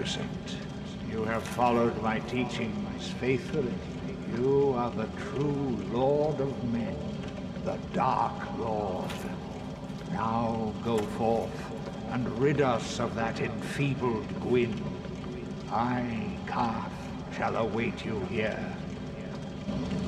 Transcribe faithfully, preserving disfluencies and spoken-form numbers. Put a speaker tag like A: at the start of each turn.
A: magnificent. You have followed my teachings faithfully. You are the true Lord of Men, the Dark Lord. Now go forth and rid us of that enfeebled Gwyn. I, Karth, shall await you here.